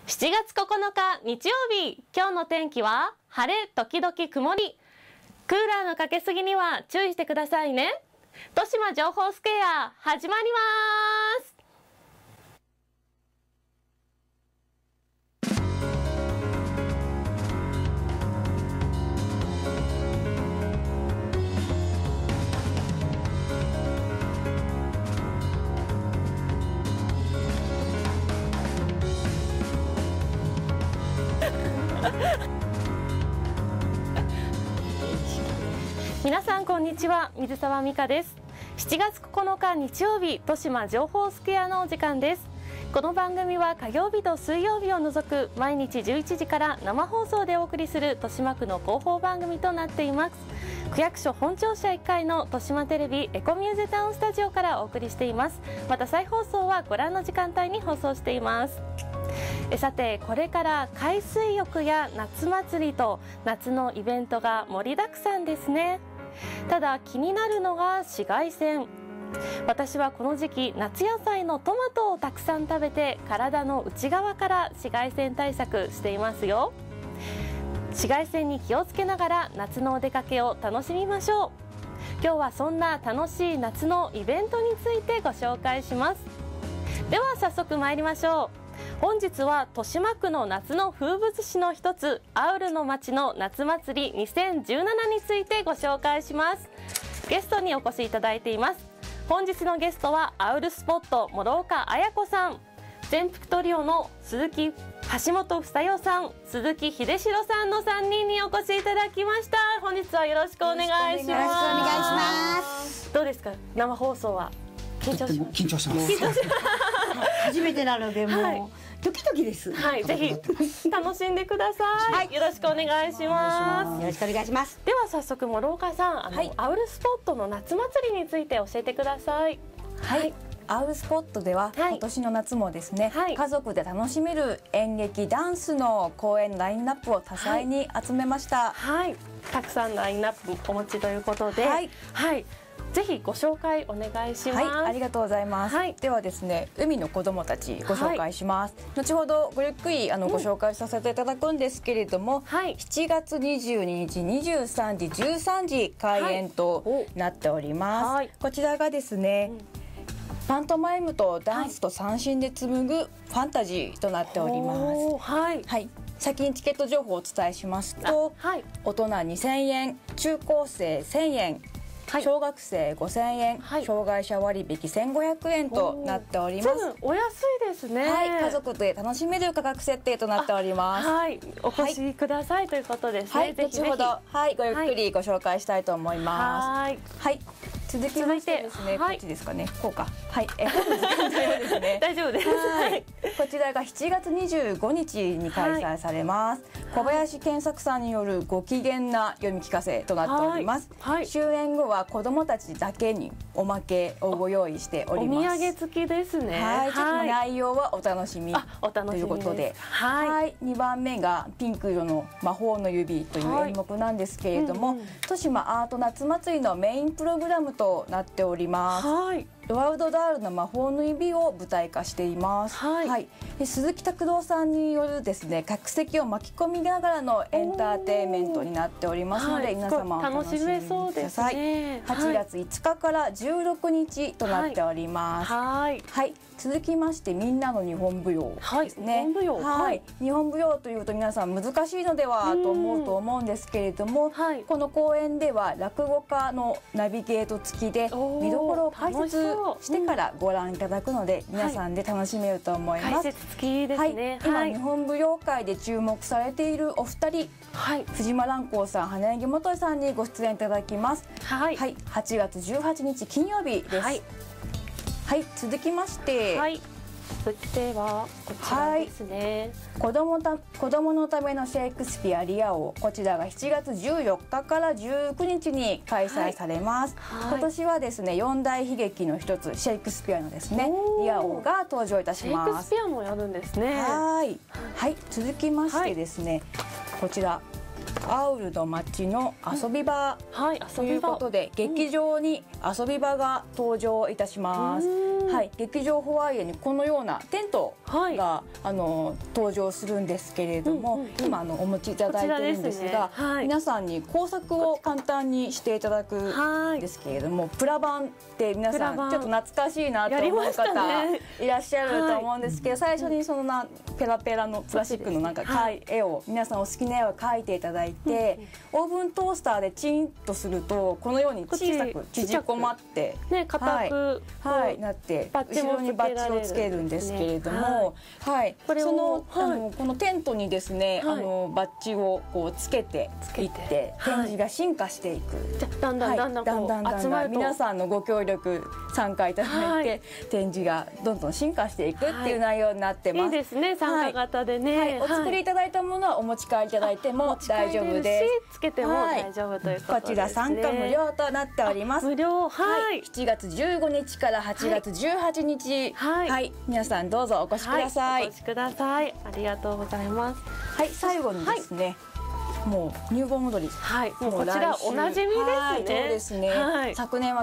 7月9日日曜日、今日の天気は晴れ時々曇り。クーラーのかけすぎには注意してくださいね。豊島情報スクエア始まります。皆さんこんにちは、水沢美香です。7月9日日曜日、豊島情報スクエアのお時間です。この番組は火曜日と水曜日を除く毎日11時から生放送でお送りする豊島区の広報番組となっています。区役所本庁舎1階の豊島テレビエコミューゼタウンスタジオからお送りしています。また再放送はご覧の時間帯に放送しています。さて、これから海水浴や夏祭りと夏のイベントが盛りだくさんですね。ただ気になるのが紫外線。私はこの時期夏野菜のトマトをたくさん食べて体の内側から紫外線対策していますよ。紫外線に気をつけながら夏のお出かけを楽しみましょう。今日はそんな楽しい夏のイベントについてご紹介します。では早速参りましょう。本日は豊島区の夏の風物詩の一つ、アウルの街の夏祭り2017についてご紹介します。ゲストにお越しいただいています。本日のゲストはアウルスポット諸岡綾子さん、全幅トリオの橋本房代さん、鈴木秀城さんの3人にお越しいただきました。本日はよろしくお願いします。 よろしくお願いします。 どうですか、生放送は緊張します？ 緊張してます。初めてなのでもうドキドキです。 はい、ぜひ楽しんでください。はい、よろしくお願いします。 よろしくお願いします。 では早速諸岡さん、アウルスポットの夏祭りについて教えてください。 はい、アウルスポットでは、今年の夏もですね、家族で楽しめる演劇ダンスの公演ラインナップを多彩に集めました。 はい、たくさんのラインナップお持ちということで、はい、ぜひご紹介お願いします。 はい、ありがとうございます。ではですね、海の子どもたちご紹介します。後ほどごゆっくりご紹介させていただくんですけれども、7月22日23時13時開演となっております。こちらがですね、パントマイムとダンスと三振で紡ぐファンタジーとなっております。はい、先にチケット情報をお伝えしますと、大人2000円、中高生1000円、小学生5000円、障害者割引1500円となっております。 お安いですね。 家族で楽しめる価格設定となっております。 お越しくださいということですね。 後ほどごゆっくりご紹介したいと思います。続きましてですね、こっちですかね、こうか。大丈夫です。 こちらが7月25日に開催されます。小林健作さんによるご機嫌な読み聞かせとなっております。終演後は子どもたちだけにおまけをご用意しております。 お土産付きですね。 ちょっと内容はお楽しみということで、2番目がピンク色の魔法の指という演目なんですけれども、豊島アート夏祭りのメインプログラムとなっております。ロワウド・ダールの魔法の指を舞台化しています。鈴木拓郎さんによるですね、客席を巻き込みながらのエンターテインメントになっておりますので、皆様楽しめそうです。8月5日から16日となっております。続きましてみんなの日本舞踊ですね。日本舞踊というと皆さん難しいのではと思うんですけれども、この公演では落語家のナビゲート付きで見どころを解説してからご覧いただくので、皆さんで楽しめると思います。 解説付きですね。 今日本舞踊界で注目されているお二人、藤間蘭光さん、花柳元さんにご出演いただきます。8月18日金曜日です。続きまして、 そしてはこちらですね。 子供のためのシェイクスピアリア王、こちらが7月14日から19日に開催されます。今年はですね、四大悲劇の一つシェイクスピアのですねリア王が登場いたします。 シェイクスピアもやるんですね。 続きましてですね、こちらアウルの街の遊び場ということで、劇場に遊び場が登場いたします。はい、劇場ホワイエにこのようなテントが、登場するんですけれども、今お持ちいただいてるんですが、皆さんに工作を簡単にしていただくんですけれども、プラ板って皆さんちょっと懐かしいなと思う方いらっしゃると思うんですけど、最初にそのペラペラのプラスチックのなんか絵を皆さんお好きな絵を描いていただいて、オーブントースターでチンとするとこのように小さく縮こまって硬くなって、後ろにバッジをつけるんですけれども、このテントにですね、バッジをこうつけていって展示が進化していく。 だんだん皆さんのご協力参加いただいて、展示がどんどん進化していくっていう内容になってます。 いいですね、参加型でね。 お作りいただいたものはお持ち帰りいただいても大丈夫です。 つけても大丈夫ということですね。 こちら参加無料となっております。 無料。 7月15日から8月18日、皆さんどうぞお越しください。 お越しください。ありがとうございます。 はい、最後にですね、もう入盆踊り、 もうこちらおなじみですね。 そうですね。昨年は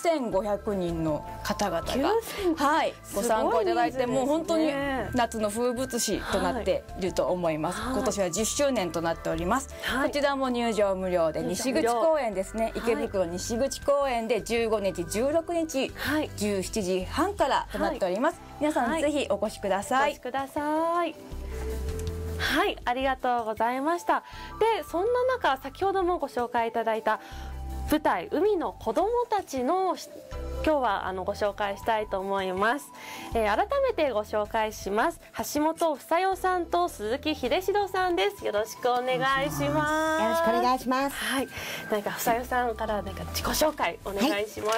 9500人の方々がご参加いただいて、もう本当に夏の風物詩となっていると思います。今年は10周年となっております。こちらも入場無料で、西口公園ですね、池袋西口公園で15日16日17時半からとなっております。皆さんぜひお越しください。 お越しください。はい、ありがとうございました。で、そんな中、先ほどもご紹介いただいた舞台「海の子どもたち」の今日はご紹介したいと思います。改めてご紹介します。橋本房代さんと鈴木秀史さんです。よろしくお願いします。 よろしくお願いします。 はい、なんか房代さんから自己紹介お願いします。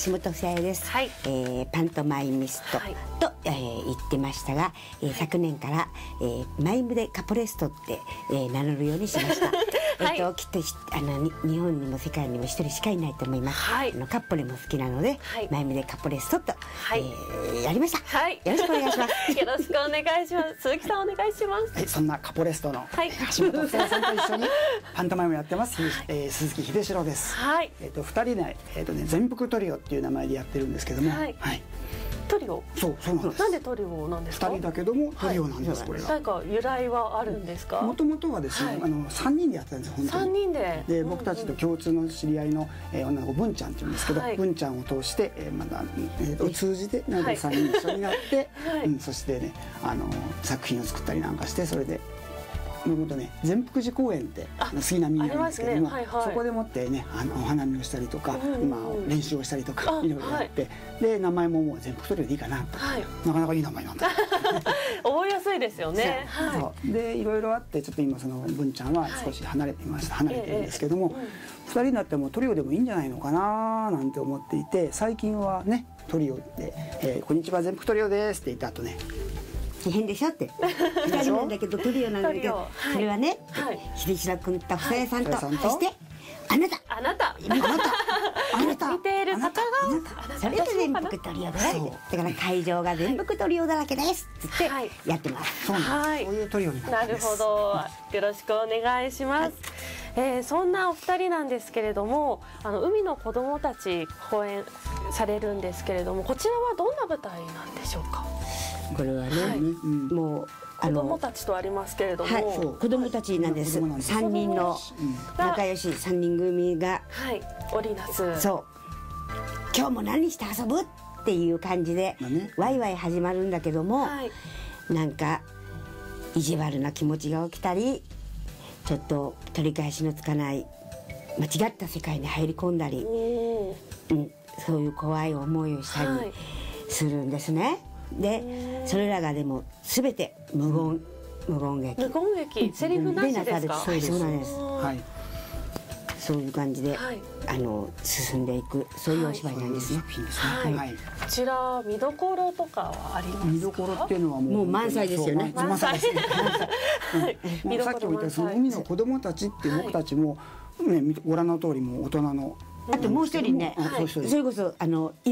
橋本房代です。パントマイミストと、言ってましたが、昨年から、マイムでカポレストって、名乗るようにしました。きっと日本にも世界にも一人しかいないと思います。カッポレも好きなので、マイムでカポレストと、やりました。よろしくお願いします。 よろしくお願いします。鈴木さんお願いします。 そんなカポレストの橋本房代さんと一緒にパントマイムやってます、鈴木秀史です。2人で全幅トリオっていう名前でやってるんですけども、 トリオ。 そうなんです。 なんでトリオなんですか。 2人だけどもトリオなんです。これが。 なんか由来はあるんですか。 もともとはですね、3人でやってたんですよ。本当に。 3人で。 で、僕たちと共通の知り合いの女の子文ちゃんって言うんですけど、文ちゃんを通してまだ通じてなんか3人一緒になって、そしてね作品を作ったりなんかして、それで。善福寺公園って杉並にあるんですけども、そこでもってねお花見をしたりとか、練習をしたりとかいろいろやって、で名前ももう善福トリオでいいかなと、なかなかいい名前なんだ。 覚えやすいですよね。 でいろいろあって、ちょっと今その文ちゃんは少し離れてるんですけども、2人になってもトリオでもいいんじゃないのかななんて思っていて、最近はねトリオで「こんにちは善福トリオです」って言った後ね、 変でしょって2人なんだけどトリオなんだけど、それはね秀史君と房代さんと、そしてあなた見ている方がそれで全幅トリオだらけだから、会場が全幅トリオだらけですってやってます。 そういうトリオになってます。 なるほど、よろしくお願いします。そんなお二人なんですけれども、海の子どもたち公演されるんですけれども、こちらはどんな舞台なんでしょうか。 これはね、もう子どもたちとありますけれども、 子どもたちなんです。3人の仲良し3人組が織りなす、 そう今日も何して遊ぶっていう感じでワイワイ始まるんだけども、なんか意地悪な気持ちが起きたり、ちょっと取り返しのつかない間違った世界に入り込んだり、そういう怖い思いをしたりするんですね。でそれらがでも全て無言劇、 セリフなしですか。 そうなんです。そういう感じで進んでいく、そういうお芝居なんですね。 こちら見どころとかはありますか。 見どころっていうのはもう満載ですよね。 満載ですね。さっきも言ったその海の子どもたちって僕たちもご覧の通りも大人の。 あともう一人ね、それこそ今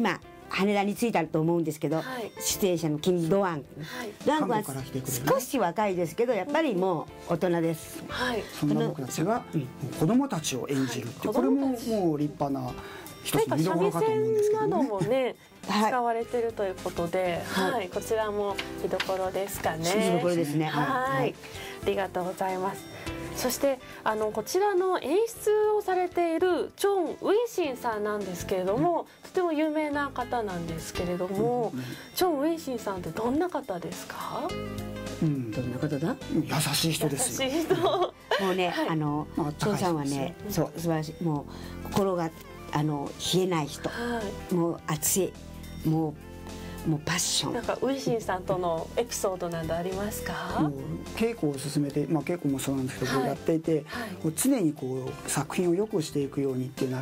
羽田に着いたと思うんですけど、出演者の金ドワン、ドワン君は少し若いですけどやっぱりもう大人です。 そんな僕たちが子供たちを演じるってこれももう立派な一つの見どころかと思うんですけどね。 使われてるということで、こちらも見どころですかね。 見どころですね。 ありがとうございます。そしてこちらの演出をされているチョン・ウィンシンさんなんですけれども、とても有名な方なんですけれども、チョン・ウィンシンさんってどんな方ですか？ どんな方だ？ 優しい人ですよ。 もうね、チョンさんはね、そう素晴らしい、もう心が冷えない人、もう熱い、もうパッション。 なんかウィシンさんとのエピソードなどありますか？ 稽古を進めて、稽古もそうなんですけど、やっていて、常にこう作品を良くしていくようにっていうのは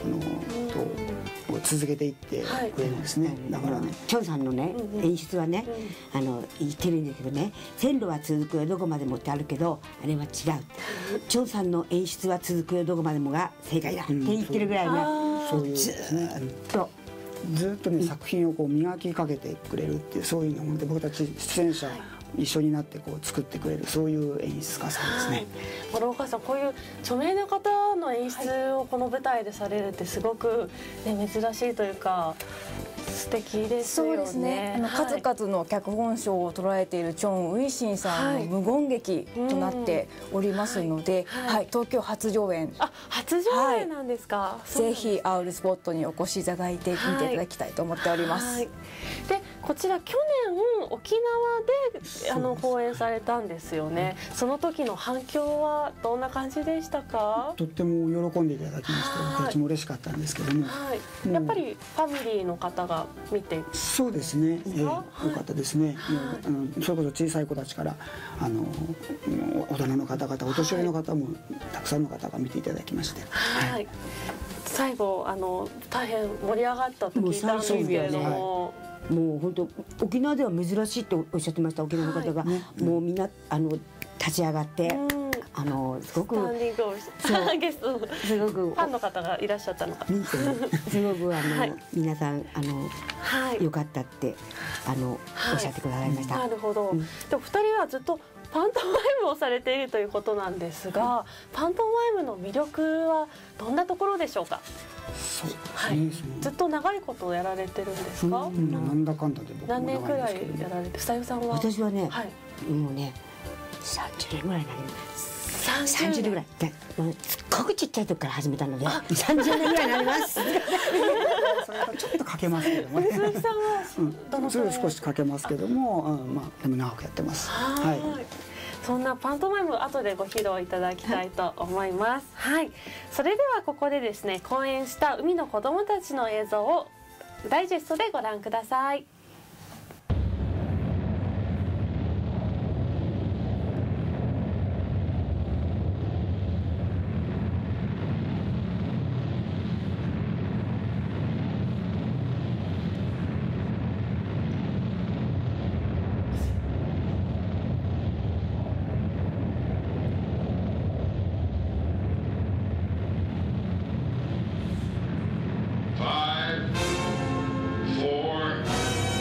続けていってくれるんですね。だからね、 チョンさんのね演出はね、言ってるんだけどね、線路は続くよどこまでもってあるけど、あれは違う。チョンさんの演出は続くよどこまでもが正解だって言ってるぐらいね、 そういうですね。ずっとね作品をこう磨きかけてくれるっていう、そういうので僕たち出演者一緒になってこう作ってくれる、そういう演出家さんですね。 諸岡さん、こういう著名な方の演出をこの舞台でされるってすごく、ね、珍しいというか素敵ですよね。 そうですね。数々の脚本賞を捉えているチョン・ウィシンさんの無言劇となっておりますので、東京初上演。 初上演なんですか。 ぜひアウルスポットにお越しいただいて見ていただきたいと思っております。 で、こちら去年沖縄で公演されたんですよね。その時の反響はどんな感じでしたか？ とっても喜んでいただきまして、僕たちも嬉しかったんですけども、 やっぱりファミリーの方が見て、 そうですね、よかったですね。それこそ小さい子たちから大人の方々、お年寄りの方もたくさんの方が見ていただきまして、 最後大変盛り上がったと聞いたんですけれども、 もう本当沖縄では珍しいっておっしゃってました。沖縄の方がもうみんな立ち上がってすごくゲストすごくファンの方がいらっしゃったのか、 すごく皆さん良かったっておっしゃってくださいました。 なるほど。でお二人はずっとパントマイムをされているということなんですが、パントマイムの魅力はどんなところでしょうか？ずっと長いことやられてるんですか？ なんだかんだで何年くらいやられて、さゆさんは？ 私はね、もうね30年ぐらいになります。30年ぐらいすっごくちっちゃい時から始めたので30年ぐらいになります。 それはちょっとかけますけどもね。 鈴木さんはどのくらい？ 少しかけますけども、でも長くやってます。 そんなパントマイム後でご披露いただきたいと思います。それではここでですね、公演した海の子どもたちの映像をダイジェストでご覧ください。 5, 4,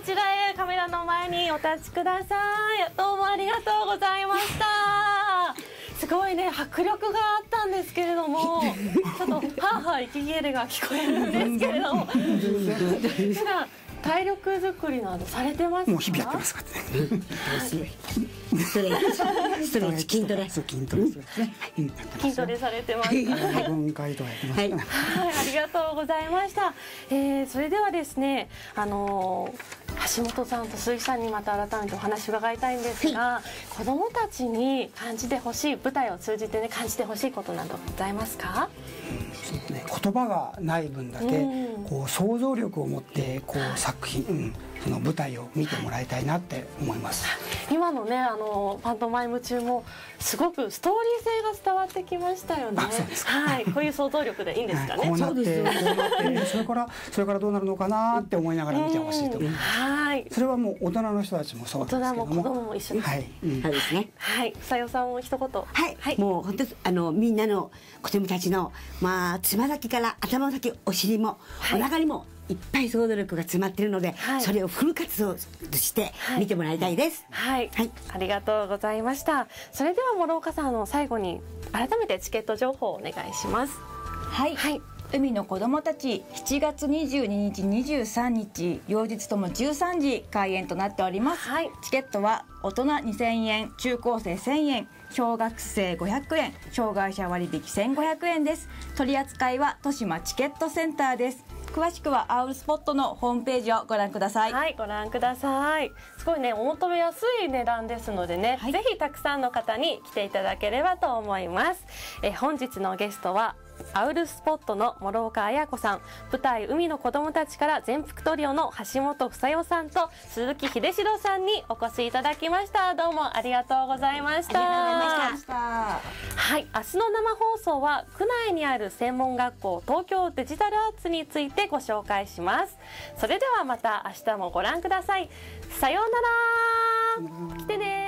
ちらへカメラの前にお立ちください。どうもありがとうございました。すごいね、迫力があったんですけれども、ちょっとはあはあ息切れが聞こえるんですけれども、普段体力作りなどされてますか？ もう日々やってますからね。 ストレッチ、筋トレ、 筋トレですね。 筋トレされてますか？ 分解とやってますね。 はい、ありがとうございました。それではですね、橋本さんと鈴木さんにまた改めてお話伺いたいんですが、子どもたちに感じてほしい、舞台を通じてね感じてほしいことなどございますか？ そうね、言葉がない分だけこう想像力を持ってこう作品、その舞台を見てもらいたいなって思います。 今のねパントマイム中もすごくストーリー性が伝わってきましたよね。はい、こういう想像力でいいんですかね。 こうなってこうなってそれからどうなるのかなって思いながら見てほしいと思います。はい。それはもう大人の人たちもそうなんですけども、 大人も子供も一緒です。 はい、そうですね。 はい、さよさんも一言。 はい、もう本当みんなの子供たちのつま先から頭の先、お尻もお腹にもいっぱい想像力が詰まっているので、それをフル活動して見てもらいたいです。 はい、ありがとうございました。それでは諸岡さん、最後に改めてチケット情報をお願いします。 はい、海の子どもたち7月22日23日両日とも13時開演となっております。チケットは大人2000円、中高生1000円、小学生500円、障害者割引1500円です。取り扱いは豊島チケットセンターです。詳しくはアウルスポットのホームページをご覧ください。 はい、ご覧ください。すごいね、お求めやすい値段ですのでね、ぜひたくさんの方に来ていただければと思います。本日のゲストはアウルスポットの諸岡綾子さん、舞台海の子どもたちから全幅トリオの橋本房代さんと鈴木秀志郎さんにお越しいただきました。どうもありがとうございました。 ありがとうございました。 はい、明日の生放送は区内にある専門学校東京デジタルアーツについてご紹介します。それではまた明日もご覧ください。さようなら。来てね。